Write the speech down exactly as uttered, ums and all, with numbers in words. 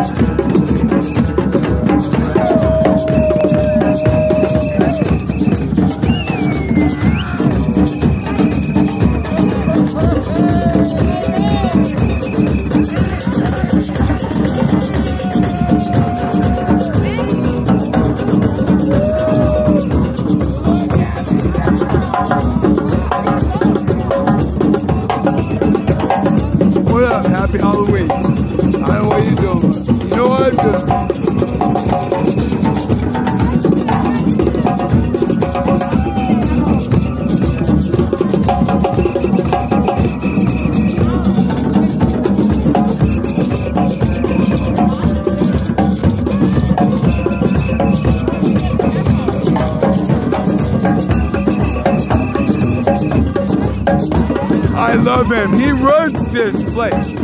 What up? Happy Halloween. I don't know what you're doing, but you know what I'm doing. I love him. He runs this place.